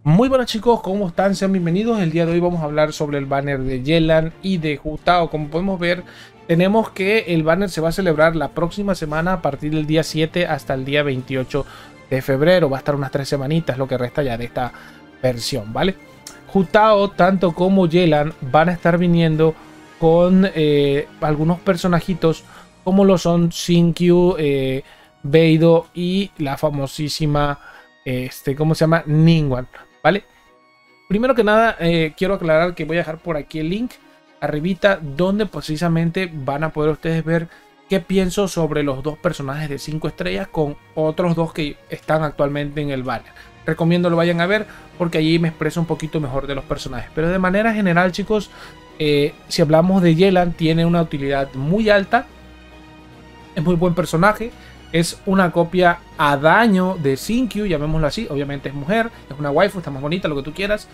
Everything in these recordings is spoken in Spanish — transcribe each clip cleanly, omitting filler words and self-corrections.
Muy buenas chicos, ¿cómo están? Sean bienvenidos. El día de hoy vamos a hablar sobre el banner de Yelan y de Hu Tao. Como podemos ver, tenemos que el banner se va a celebrar la próxima semana a partir del día 7 hasta el día 28 de febrero. Va a estar unas 3 semanitas lo que resta ya de esta versión, ¿vale? Hu Tao, tanto como Yelan, van a estar viniendo con algunos personajitos como lo son Xingqiu, Beidou y la famosísima, ¿cómo se llama? Ningguang. ¿Vale? Primero que nada, quiero aclarar que voy a dejar por aquí el link arribita donde precisamente van a poder ustedes ver qué pienso sobre los dos personajes de 5 estrellas con otros dos que están actualmente en el banner. Recomiendo lo vayan a ver porque allí me expreso un poquito mejor de los personajes. Pero de manera general, chicos, si hablamos de Yelan, tiene una utilidad muy alta. Es muy buen personaje. Es una copia a daño de Xingqiu, llamémoslo así. Obviamente es mujer, es una waifu, está más bonita, lo que tú quieras.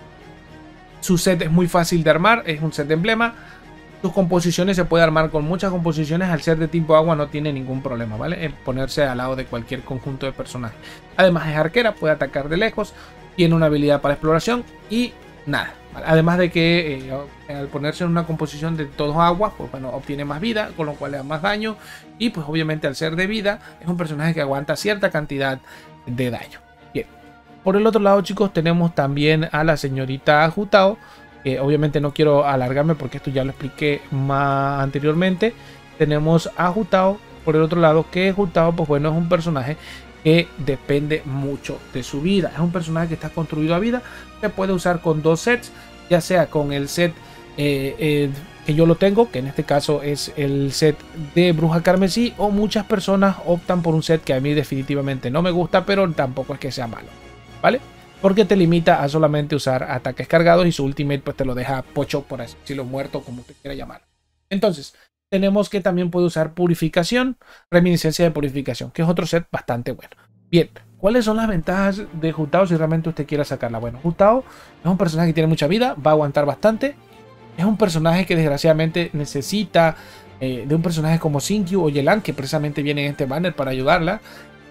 Su set es muy fácil de armar, es un set de emblema. Sus composiciones se puede armar con muchas composiciones. Al ser de tipo agua no tiene ningún problema, ¿vale? En ponerse al lado de cualquier conjunto de personajes. Además es arquera, puede atacar de lejos. Tiene una habilidad para exploración y nada. Además de que al ponerse en una composición de todos aguas, pues bueno, obtiene más vida, con lo cual le da más daño. Y pues obviamente al ser de vida, es un personaje que aguanta cierta cantidad de daño. Bien. Por el otro lado, chicos, tenemos también a la señorita Hu Tao. Obviamente no quiero alargarme porque esto ya lo expliqué más anteriormente. Tenemos a Hu Tao por el otro lado, que Hu Tao, pues bueno, es un personaje que depende mucho de su vida. Es un personaje que está construido a vida. Se puede usar con dos sets, ya sea con el set que yo lo tengo, que en este caso es el set de Bruja Carmesí, o muchas personas optan por un set que a mí definitivamente no me gusta, pero tampoco es que sea malo, ¿vale? Porque te limita a solamente usar ataques cargados y su ultimate pues te lo deja pocho, por así decirlo, muerto, como usted quiera llamar. Entonces, tenemos que también puede usar purificación, reminiscencia de purificación, que es otro set bastante bueno. Bien, ¿cuáles son las ventajas de Hu Tao si realmente usted quiera sacarla? Bueno, Hu Tao es un personaje que tiene mucha vida, va a aguantar bastante. Es un personaje que desgraciadamente necesita de un personaje como Xingqiu o Yelan, que precisamente viene en este banner para ayudarla.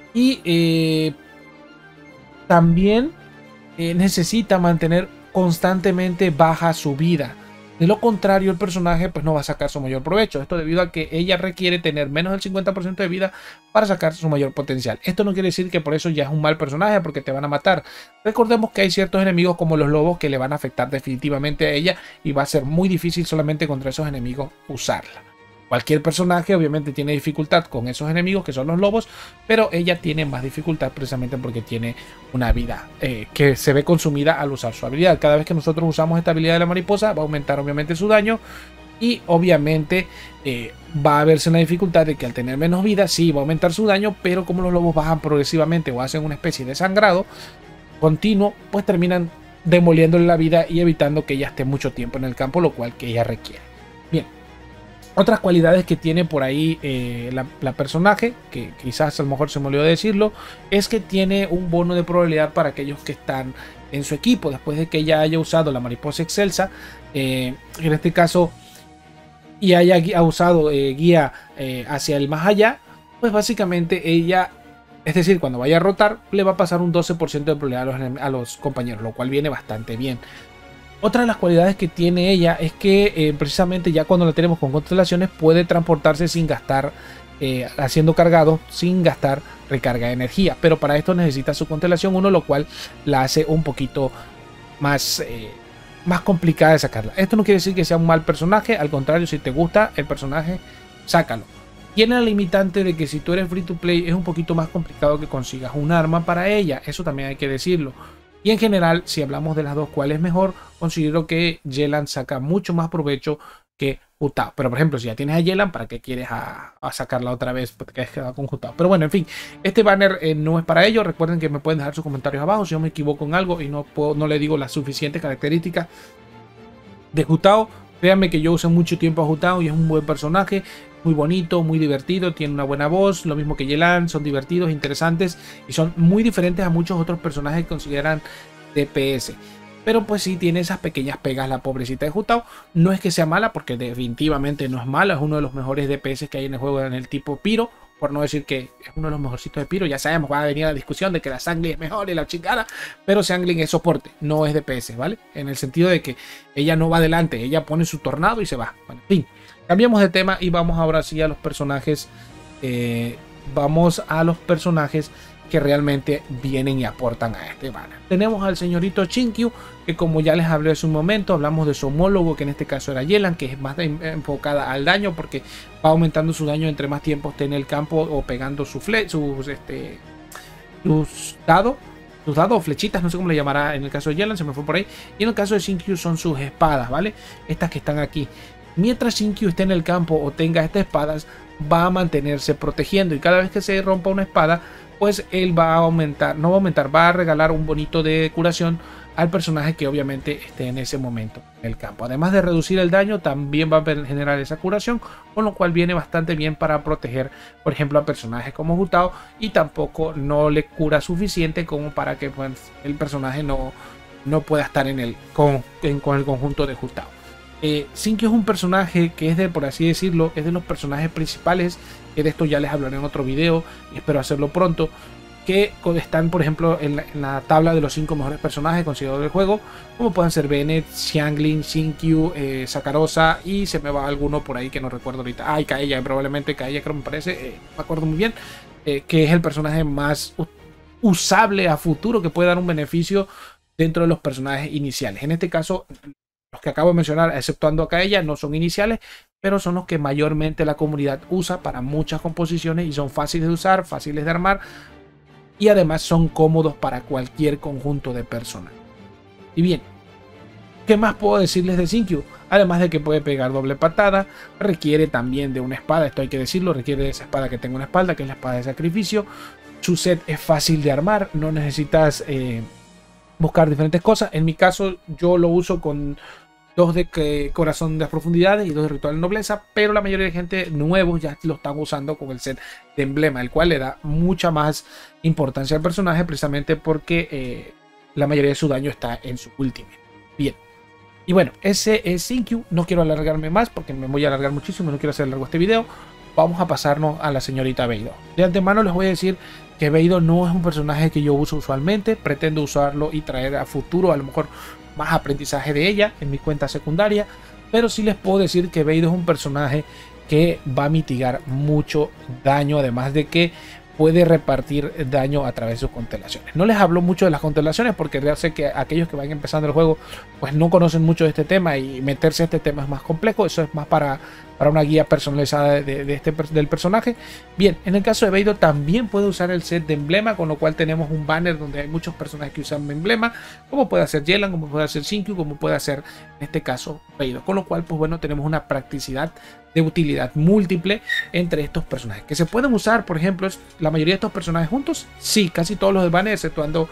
Y también necesita mantener constantemente baja su vida. De lo contrario, el personaje pues no va a sacar su mayor provecho. Esto debido a que ella requiere tener menos del 50% de vida para sacar su mayor potencial. Esto no quiere decir que por eso ya es un mal personaje, porque te van a matar. Recordemos que hay ciertos enemigos como los lobos que le van a afectar definitivamente a ella y va a ser muy difícil solamente contra esos enemigos usarla. Cualquier personaje obviamente tiene dificultad con esos enemigos que son los lobos, pero ella tiene más dificultad precisamente porque tiene una vida que se ve consumida al usar su habilidad. Cada vez que nosotros usamos esta habilidad de la mariposa va a aumentar obviamente su daño y obviamente va a verse una dificultad de que al tener menos vida sí va a aumentar su daño, pero como los lobos bajan progresivamente o hacen una especie de sangrado continuo, pues terminan demoliéndole la vida y evitando que ella esté mucho tiempo en el campo, lo cual que ella requiere. Bien. Otras cualidades que tiene por ahí la personaje, que quizás a lo mejor se me olvidó decirlo, es que tiene un bono de probabilidad para aquellos que están en su equipo. Después de que ella haya usado la mariposa excelsa, en este caso, y haya usado guía hacia el más allá, pues básicamente ella, es decir, cuando vaya a rotar, le va a pasar un 12% de probabilidad a los compañeros, lo cual viene bastante bien. Otra de las cualidades que tiene ella es que precisamente ya cuando la tenemos con constelaciones puede transportarse sin gastar, haciendo cargado, sin gastar recarga de energía. Pero para esto necesita su constelación 1, lo cual la hace un poquito más complicada de sacarla. Esto no quiere decir que sea un mal personaje, al contrario, si te gusta el personaje, sácalo. Tiene la limitante de que si tú eres free to play es un poquito más complicado que consigas un arma para ella, eso también hay que decirlo. Y en general, si hablamos de las dos, ¿cuál es mejor? Considero que Yelan saca mucho más provecho que Hu Tao. Pero por ejemplo, si ya tienes a Yelan, ¿para qué quieres a sacarla otra vez? Porque te quedas con Hu Tao. Pero bueno, en fin, este banner no es para ello. Recuerden que me pueden dejar sus comentarios abajo si yo me equivoco en algo y no le digo las suficientes características de Hu Tao. Créanme que yo usé mucho tiempo a Hu Tao y es un buen personaje. Muy bonito, muy divertido, tiene una buena voz, lo mismo que Yelan, son divertidos, interesantes y son muy diferentes a muchos otros personajes que consideran DPS. Pero pues sí tiene esas pequeñas pegas la pobrecita de Hu Tao. No es que sea mala, porque definitivamente no es mala, es uno de los mejores DPS que hay en el juego en el tipo Pyro. por no decir que es uno de los mejorcitos de Pyro. Ya sabemos, va a venir la discusión de que la Sangling es mejor y la chingada, pero Sangling es soporte, no es DPS, ¿vale? En el sentido de que ella no va adelante, ella pone su tornado y se va. Bueno, en fin, cambiamos de tema y vamos ahora sí a los personajes. Vamos a los personajes que realmente vienen y aportan a este banner. Tenemos al señorito Xingqiu, que como ya les hablé hace un momento, hablamos de su homólogo, que en este caso era Yelan, que es más enfocada al daño, porque va aumentando su daño entre más tiempo esté en el campo o pegando sus dados. Sus dados o flechitas, no sé cómo le llamará en el caso de Yelan, se me fue por ahí. Y en el caso de Xingqiu son sus espadas, ¿vale? Estas que están aquí. Mientras Xingqiu esté en el campo o tenga estas espadas, va a mantenerse protegiendo, y cada vez que se rompa una espada, pues él va a aumentar, no va a aumentar, va a regalar un bonito de curación al personaje que obviamente esté en ese momento en el campo. Además de reducir el daño, también va a generar esa curación, con lo cual viene bastante bien para proteger, por ejemplo, a personajes como Hu Tao, y tampoco no le cura suficiente como para que pues, el personaje no pueda estar con el conjunto de Hu Tao. Xingqiu es un personaje que es de, por así decirlo, es de los personajes principales, que de esto ya les hablaré en otro video y espero hacerlo pronto, que están por ejemplo en la tabla de los 5 mejores personajes considerados del juego, como pueden ser Bennett, Xiangling, Xingqiu, Sakarosa, y se me va alguno por ahí que no recuerdo ahorita. Ah, y Kaeya, probablemente Kaeya, creo, me parece, no me acuerdo muy bien, que es el personaje más usable a futuro, que puede dar un beneficio dentro de los personajes iniciales. En este caso, los que acabo de mencionar, exceptuando acá ella, no son iniciales, pero son los que mayormente la comunidad usa para muchas composiciones y son fáciles de usar, fáciles de armar, y además son cómodos para cualquier conjunto de personas. Y bien, ¿qué más puedo decirles de Xingqiu? Además de que puede pegar doble patada, requiere también de una espada, esto hay que decirlo, requiere de esa espada que tenga una espalda, que es la espada de sacrificio. Su set es fácil de armar, no necesitas buscar diferentes cosas. En mi caso yo lo uso con 2 de corazón de las profundidades y 2 de ritual de nobleza, pero la mayoría de gente nuevos ya lo están usando con el set de emblema, el cual le da mucha más importancia al personaje, precisamente porque la mayoría de su daño está en su ultimate. Bien, y bueno, ese es Xingqiu. No quiero alargarme más porque me voy a alargar muchísimo, no quiero hacer largo este video. Vamos a pasarnos a la señorita Beidou. De antemano les voy a decir que Beidou no es un personaje que yo uso usualmente, pretendo usarlo y traer a futuro a lo mejor más aprendizaje de ella en mi cuenta secundaria, pero sí les puedo decir que Beidou es un personaje que va a mitigar mucho daño, además de que puede repartir daño a través de sus constelaciones. No les hablo mucho de las constelaciones porque ya sé que aquellos que van empezando el juego pues no conocen mucho de este tema, y meterse a este tema es más complejo. Eso es más para una guía personalizada del personaje. Bien, en el caso de Beidou también puede usar el set de emblema, con lo cual tenemos un banner donde hay muchos personajes que usan emblema, como puede hacer Yelan, como puede hacer Xingqiu, como puede hacer en este caso Beidou, con lo cual pues bueno, tenemos una practicidad de utilidad múltiple entre estos personajes que se pueden usar. Por ejemplo, la mayoría de estos personajes juntos, sí, casi todos los del banner, exceptuando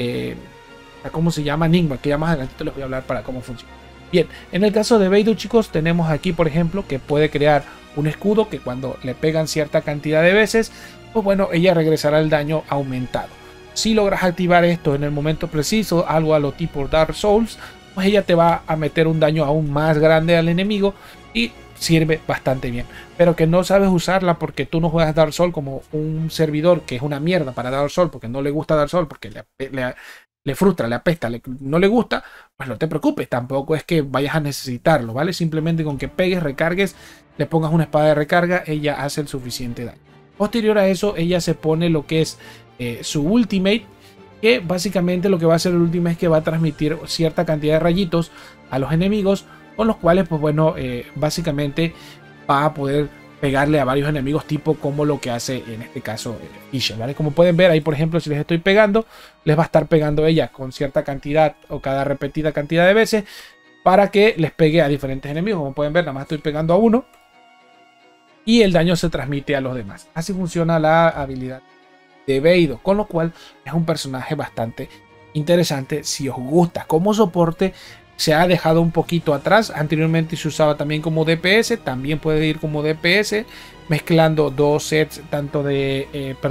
cómo se llama Nigma, que ya más adelante les voy a hablar para cómo funciona. Bien, en el caso de Beidou, chicos, tenemos aquí por ejemplo que puede crear un escudo que cuando le pegan cierta cantidad de veces, pues bueno, ella regresará el daño aumentado. Si logras activar esto en el momento preciso, algo a lo tipo Dark Souls, pues ella te va a meter un daño aún más grande al enemigo y sirve bastante bien. Pero que no sabes usarla porque tú no juegas Dark Souls como un servidor que es una mierda para Dark Souls, porque no le gusta Dark Souls, porque le frustra, le apesta, no le gusta, pues no te preocupes, tampoco es que vayas a necesitarlo, ¿vale? Simplemente con que pegues, recargues, le pongas una espada de recarga, ella hace el suficiente daño. Posterior a eso, ella se pone lo que es su ultimate, que básicamente lo que va a hacer el ultimate es que va a transmitir cierta cantidad de rayitos a los enemigos, con los cuales, pues bueno, básicamente va a poder pegarle a varios enemigos, tipo como lo que hace en este caso Fisher, ¿vale? Como pueden ver ahí, por ejemplo, si les estoy pegando, les va a estar pegando ella con cierta cantidad o cada repetida cantidad de veces para que les pegue a diferentes enemigos. Como pueden ver, nada más estoy pegando a uno y el daño se transmite a los demás. Así funciona la habilidad de Beidou, con lo cual es un personaje bastante interesante si os gusta. Como soporte se ha dejado un poquito atrás. Anteriormente se usaba también como DPS, también puede ir como DPS, mezclando dos sets, tanto de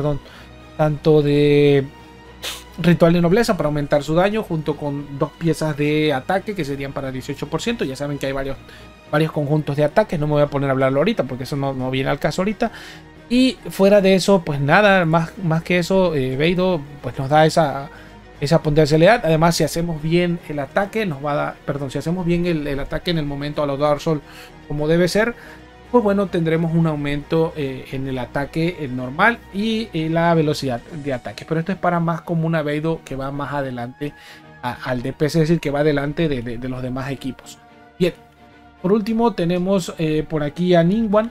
ritual de nobleza para aumentar su daño, junto con 2 piezas de ataque que serían para 18%. Ya saben que hay varios conjuntos de ataques, no me voy a poner a hablarlo ahorita porque eso no viene al caso ahorita. Y fuera de eso, pues nada, más que eso, Beidou pues nos da esa potencialidad. Además, si hacemos bien el ataque, nos va a dar, perdón, si hacemos bien el ataque en el momento a los Dark Souls como debe ser, pues bueno, tendremos un aumento en el ataque normal y la velocidad de ataque. Pero esto es para más como una Beidou que va más adelante al DPS, es decir, que va adelante de los demás equipos. Bien, por último tenemos por aquí a Ningguang,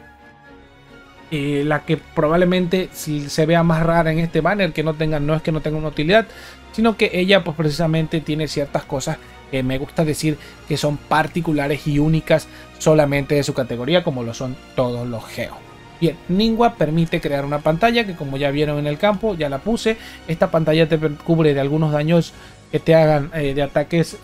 la que probablemente se vea más rara en este banner, que no es que no tenga una utilidad, sino que ella pues precisamente tiene ciertas cosas que me gusta decir que son particulares y únicas solamente de su categoría, como lo son todos los Geo. Bien, Ningguang permite crear una pantalla que, como ya vieron en el campo, ya la puse. Esta pantalla te cubre de algunos daños que te hagan de ataques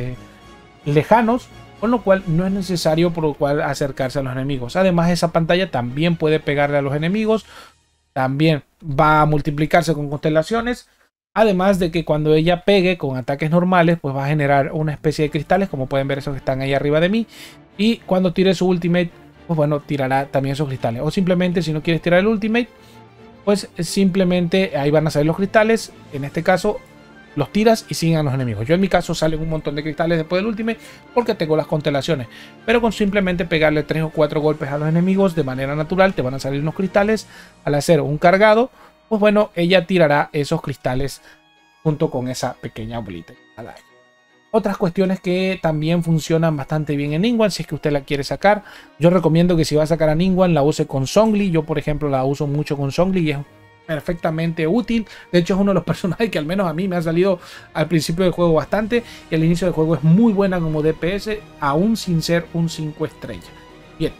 lejanos, con lo cual no es necesario por lo cual acercarse a los enemigos. Además, esa pantalla también puede pegarle a los enemigos, también va a multiplicarse con constelaciones. Además de que cuando ella pegue con ataques normales, pues va a generar una especie de cristales, como pueden ver esos que están ahí arriba de mí. Y cuando tire su ultimate, pues bueno, tirará también esos cristales. O simplemente, si no quieres tirar el ultimate, pues simplemente ahí van a salir los cristales. En este caso, los tiras y siguen a los enemigos. Yo en mi caso salen un montón de cristales después del ultimate porque tengo las constelaciones. Pero con simplemente pegarle 3 o 4 golpes a los enemigos de manera natural, te van a salir unos cristales. Al hacer un cargado, pues bueno, ella tirará esos cristales junto con esa pequeña bolita. Otras cuestiones que también funcionan bastante bien en Ningguang, si es que usted la quiere sacar. Yo recomiendo que si va a sacar a Ningguang la use con Zhongli. Yo, por ejemplo, la uso mucho con Zhongli y es perfectamente útil. De hecho, es uno de los personajes que al menos a mí me ha salido al principio del juego bastante. Y al inicio del juego es muy buena como DPS, aún sin ser un 5 estrellas. Bien.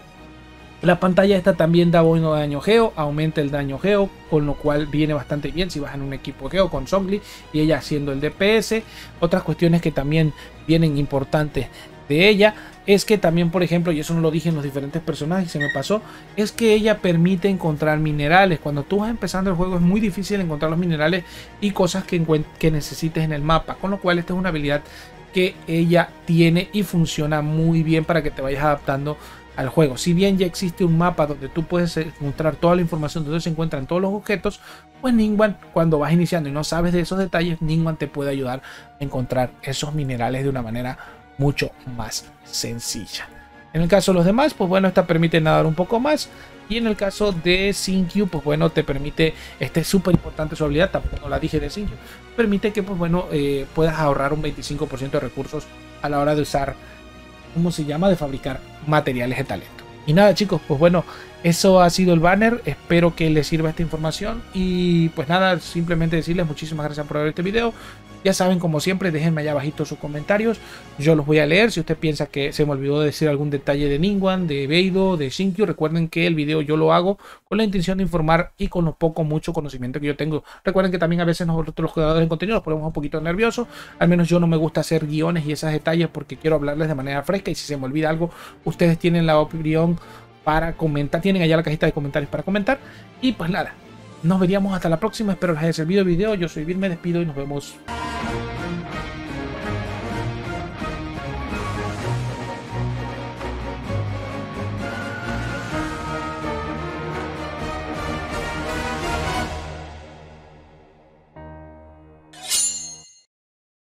La pantalla esta también da bueno daño Geo, aumenta el daño Geo, con lo cual viene bastante bien si vas en un equipo Geo con Zhongli y ella haciendo el DPS. Otras cuestiones que también vienen importantes de ella es que también, por ejemplo, y eso no lo dije en los diferentes personajes, se me pasó, es que ella permite encontrar minerales. Cuando tú vas empezando el juego es muy difícil encontrar los minerales y cosas que necesites en el mapa, con lo cual esta es una habilidad que ella tiene y funciona muy bien para que te vayas adaptando al juego. Si bien ya existe un mapa donde tú puedes encontrar toda la información donde se encuentran todos los objetos, pues Ningguang, cuando vas iniciando y no sabes de esos detalles, Ningguang te puede ayudar a encontrar esos minerales de una manera mucho más sencilla. En el caso de los demás, pues bueno, esta permite nadar un poco más. Y en el caso de Xingqiu, pues bueno, te permite, este es súper importante su habilidad, tampoco la dije de Xingqiu, permite que pues bueno, puedas ahorrar un 25% de recursos a la hora de usar, ¿cómo se llama?, de fabricar materiales de talento. Y nada, chicos, pues bueno, eso ha sido el banner. Espero que les sirva esta información. Y pues nada, simplemente decirles muchísimas gracias por ver este video. Ya saben, como siempre, déjenme allá abajito sus comentarios. Yo los voy a leer. Si usted piensa que se me olvidó decir algún detalle de Ningguang, de Beidou, de Xingqiu, recuerden que el video yo lo hago con la intención de informar y con lo mucho conocimiento que yo tengo. Recuerden que también a veces nosotros los creadores de contenido nos ponemos un poquito nerviosos. Al menos yo no me gusta hacer guiones y esos detalles porque quiero hablarles de manera fresca. Y si se me olvida algo, ustedes tienen la opinión para comentar. Tienen allá la cajita de comentarios para comentar. Y pues nada, nos veríamos hasta la próxima. Espero les haya servido el video. Yo soy Bill, me despido y nos vemos.